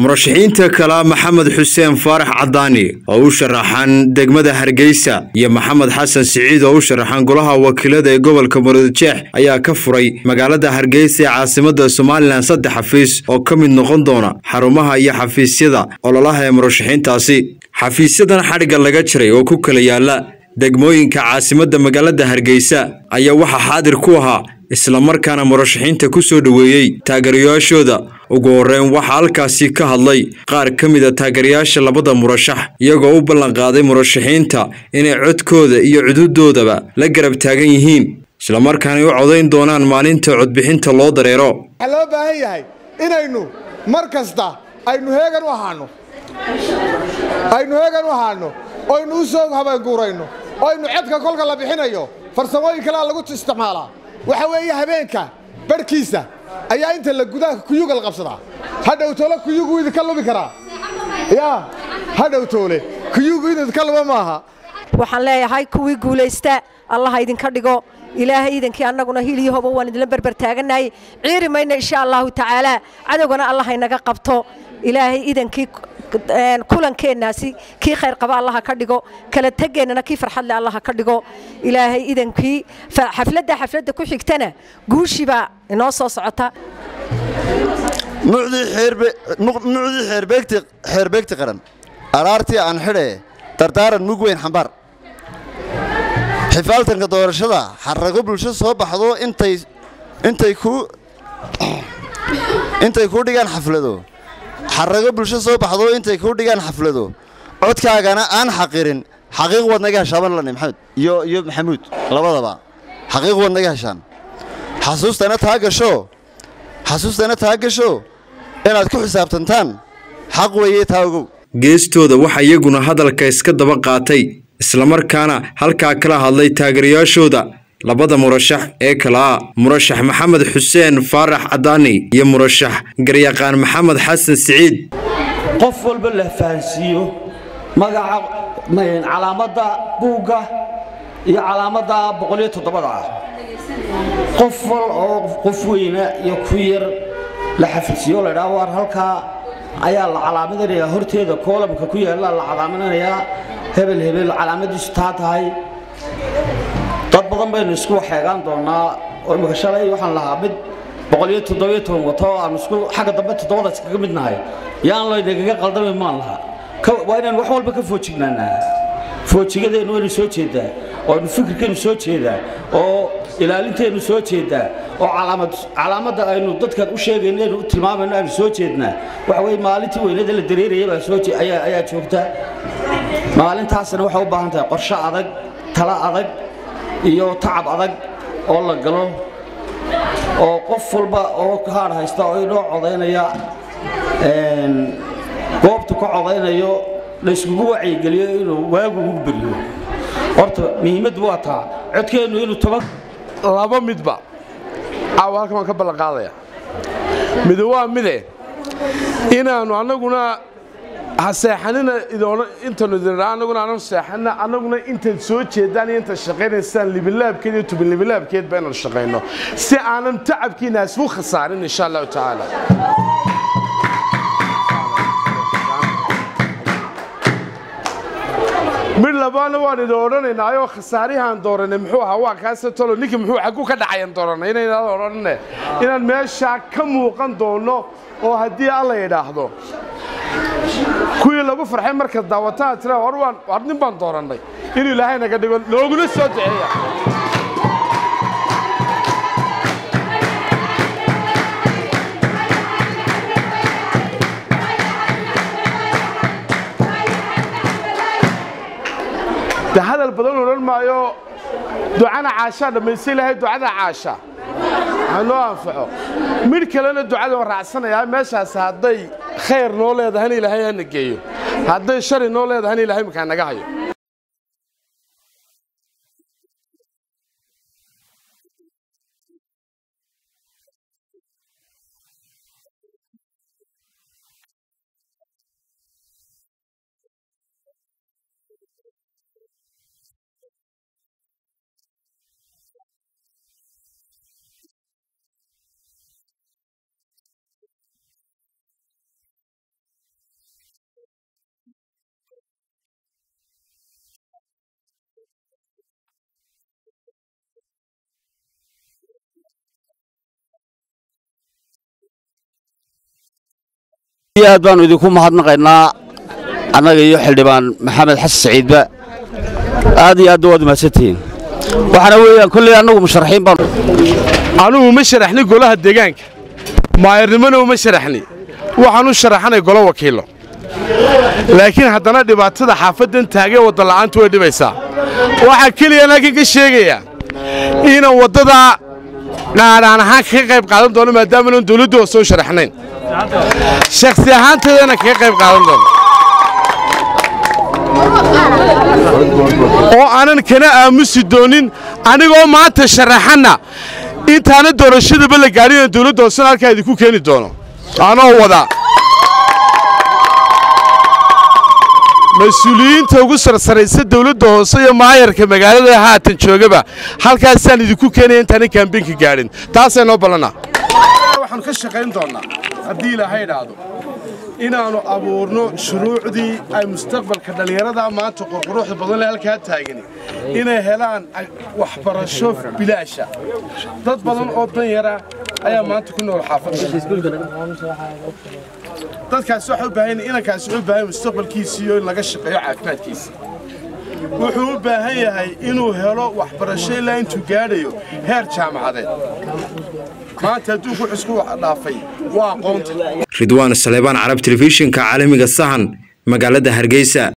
murashaxiinta kala Maxamed Xuseen Faarax Cadaani oo u sharaxan degmada Hargeysa iyo Maxamed Xasan Siciid oo u sharaxan golaha wakiilada ee gobolka Maroodijeex ayaa ka furay magaalada Hargeysa ee caasimadda Soomaaliland saddex xafiis oo ka mid noqon doona xarumaha iyo xafiisyada ololaha ee murashaxiintaasi. Xafiisyadan xadhiga laga jiray oo ku kala yaala degmooyinka caasimadda magaalada Hargeysa ayaa waxa xaadir ku ahaa isla markaana murashaxiinta ku soo dhaweeyay taageerayaashooda. ugu horreyn waxa halkaasi ka hadlay qaar ka mid ah taageerayaasha labada murashax iyagoo u ballan qaaday murashaxiinta inay codkooda iyo cududoodaba la garab taagan yihiin isla markaana ay u codeyn doonaan maalinta codbixinta loo dareero. waxa loo baahan yahay inaynu mar kasta aynu heegan u ahaano aynu u soo habeen guurayno aynu codka kolka la bixinayo farsamooyin kale lagu isticmaalaa waxa weeye habeenka barkiisa ayaa inta la gudaha kuyuga la qabsadaa hadhow toole kuyugu idinka lubi karaa hadhow toole kuyugu idinka luba maaha. waxaan leeyahay kuwii guulaysta Allah idinka dhigo ilaahay idinkii annaguna hiliyahoba waan idin barbar taaganahay ciiri mayna insha Allah taala cadawgana Allah inaga qabto ilaahay idinkii kulankeenaasi kii khayr qaba Allah ka dhigo kala tageynana kii farxad leh Allah ka dhigo ilaahay idinkii xafladda ku xigtana guushiba inoo soo socota nuucdi xeerbeegti qaran araartii aan xidhe dardaaran mug weyn xambaar xifaaltanka doorashada xarago bulsho soo baxdo intay ku dhigaan xaflado xarago bulsho soo baxdo intay ku dhigaan xaflado codkaagana aan xaqirin xaqiiq wadnaga heshaan la Maxamed iyo Maxamuud labadaba xaqiiq wadnaga heshaan xasuustana taa gasho inaad ku xisaabtantaan xaq weeye taago. geestooda waxa iyaguna hadalka iska daba qaatay isla markaana halka kala hadlay taageerayaashooda labada murashax ee kala murashax Maxamed Xuseen Faarax Cadaani iyo murashax garyaqaan Maxamed Xasan Siciid. qof walba la fahansiyo magaca calaamada buuga iyo calaamada 107 qof weyna iyo ku yar la xafiisiyo la dhaawar halka ayaa la calaamadinaya horteeda koolamka ku yaala la calaamadinaya hebel calaamadiisu tahay dad badan baynu isku waxeegan doonaa oo imika shalay waxaan lahaa mid 117 wato aan isku xagga dambe 7 iskaga midnahay yaan la idinkaga qaldamay maan laha waa inaan wax walba ka foojignaanaa foojigadeenu waynu soo jeedaa oo fikirkeenu soo jeedaa oo ilaalinteenu soo jeedaa oo calaamada aynu dadkan u sheegayno u tilmaamayno aynu soo jeednaa waxa way maalintii weynada la dareerayay baa soo ayaa joogta maalintaasna waxa u baahan tahay qorshe adag tala adag iyo tacab adag oo la galo oo qof walba oo ka haysta oo inoo codeynaya goobta ka codeynayo la isku wacyigeliyo inuu waagu ugu bariyo horta muhiimadu waa taa codkeenu inuu toban laba midba halkan ka ballan qaadaya mid waa mide inaanu annaguna haseexanina annaguna aanu seexana annaguna inta soo jeedaan inta shaqeynaysan libilaabkeed iyo tubilibilaabkeed baynu shaqeyno si aanan tacabkiina isku khasaarin insha Allah taala. mid labaana waan idin odhanaynaa khasaarihan dooranay muxuu ahaa waa kaas tolo ninka muxuu xagu ka dhacayan dooranay inaan meesha ka muuqan doono oo haddii alla yiraahdo kuwii lagu farxay marka daawataa tira war nin baan dooranay inuu Ilaahay naga dhigo looguna soo duceeyo. هذا البدن ورمايو دعانا عاشا لما يصير له دعانا عاشا أنا أنفعه من كلنا دعاء ورعسنا يا ماشي هذا خير نولي هذا هني لهي هنجيو هذا شر نولي هذا هني لهي مكان نجايو. aad baan idinku mahadnaqaynaa annaga iyo xildhibaan maxamed xasan saciidba aad iyo aad waad mahadsantihiin waxaana weeyaan kulley annagu musharaxiin baan anugu ma sharaxni golaha deegaanka maayarnimona uma sharaxni waxaan u sharaxanay golo wakiilo laakiin haddana dhibaatada xaafadan taagee wadda la'aantu way dhibaysaa waxaa keliya laakiin ka sheegayaa inaan waddada qaadhaan ahaan kaga qayb qaadan doono maadaamaanan dawladdu oo soo sharaxnayn shakhsi ahaanteedana kaga qayb qaadan doono oo aanan kana aamusi doonin anigoo maanta sharaxanna intaana doorashadaba la gaadhin inaan dawladda hoosena halkaa idinku keeni doono anoo wada mas-uuliyiinta ugu sarsaraysa dawladda hoose iyo maayarka magaalada haatan joogaba halkaasaan idinku keenaya intaanan kaambeynka gaadhin taasay noo ballannaa waxaanu ka shaqayn doonnaa haddii ilaahay idhaahdo inaannu abuurno shuruucdii ay mustaqbalka dhallinyarada maanta qurquruxda badan le halkaa taagani inay helaan waxbarasho bilaasha dad badan oo danyara ayaa maanta ku nool xaafadda dadkaas waxay u baahan inankaasi wuxuu u baahan mustaqbalkiisiiyo in laga shaqeeyo caafimaadkiisa wuxuu u baahan yahay inuu helo waxbarasho ilaa intuu gaadhayo heer jaamacadeed maanta adduunku wuxuu isku dhaafay waa aqoonta ridwaan saleebaan carab telefishinka caalamiga sahan magaalada Hargeysa